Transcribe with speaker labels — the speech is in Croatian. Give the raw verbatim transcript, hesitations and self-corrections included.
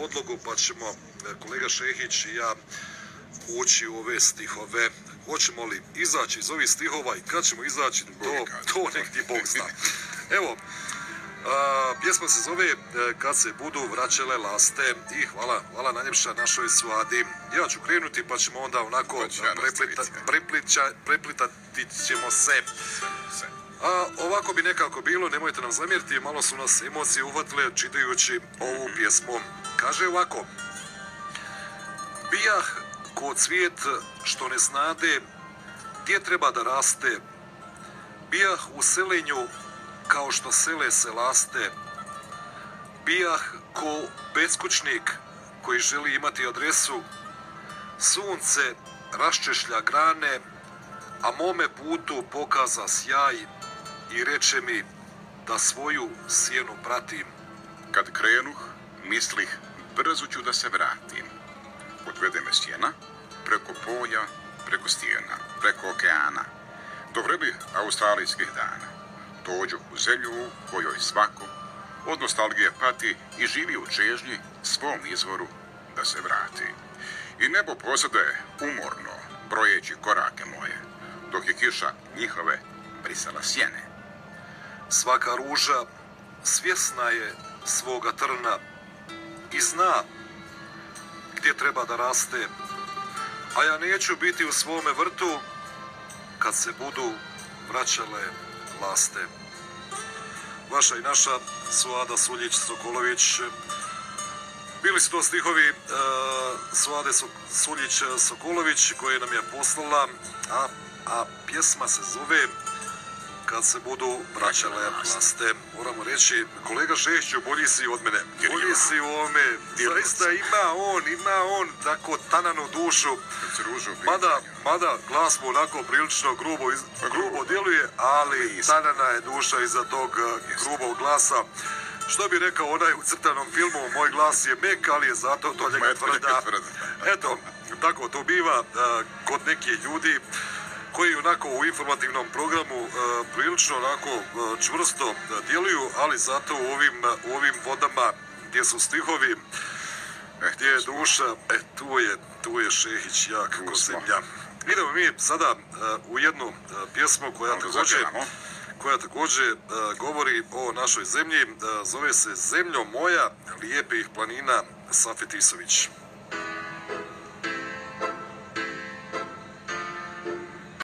Speaker 1: podlogu, pa ćemo kolega Šehić i ja ući u ove stihove. Hoćemo li izaći iz ovih stihova i kad ćemo izaći, to, to nek ti Bog zna. Evo, a, pjesma se zove Kad se budu vraćale laste i hvala, hvala najljepša našoj Suadi. Ja ću krenuti pa ćemo onda onako preplita, preplića, preplitati ćemo se. A ovako bi nekako bilo, nemojte nam zamjeriti, malo su nas emocije uhvatile čitajući ovu pjesmu. Kaže ovako: bijah ko cvijet što ne znade gdje treba da raste, bijah u selenju kao što sele se laste, bijah ko beskućnik koji želi imati adresu, sunce raščešlja grane, a mome putu pokaza sjaj i reče mi da svoju sjenu pratim.
Speaker 2: Kad krenuh, mislih, brzo ću da se vratim. Odvede me sjena, preko polja, preko stijena, preko okeana, do vrelih australijskih dana. Dođu u zemlju kojoj svako od nostalgije pati i živi u čežnji svom izvoru da se vrati. I nebo pozade umorno, brojeći korake moje, dok je kiša njihove brisala sjene.
Speaker 1: Svaka ruža svjesna je svoga trna i zna gdje treba da raste, a ja neću biti u svome vrtu kad se budu vraćale laste. Vaša i naša Suada Suljić-Sokolović. Bili su to stihovi uh, Suade Suljić-Sokolović koje nam je poslala, a, a pjesma se zove Kad se budu vraćale laste. Moramo reći, kolega Šehiću, bolji si od mene. Bolji si u ovome. Zaista ima on, ima on tako tananu dušu. Mada, mada glas mu onako prilično grubo, iz, grubo djeluje, ali tanana je duša iza tog grubog glasa. Što bi rekao onaj u crtanom filmu, moj glas je mek, ali je zato to njega tvrda. Eto, tako to biva uh, kod nekih ljudi koji onako u informativnom programu uh, prilično onako uh, čvrsto uh, djeluju, ali zato u ovim, uh, u ovim vodama gdje su stihovi, gdje je duša, e, tu je, tu je Šehić jak ko zemlja. Idemo mi sada uh, u jednu uh, pjesmu koja također, koja također uh, govori o našoj zemlji, uh, zove se Zemljo moja lijepih planina, Safet Isović.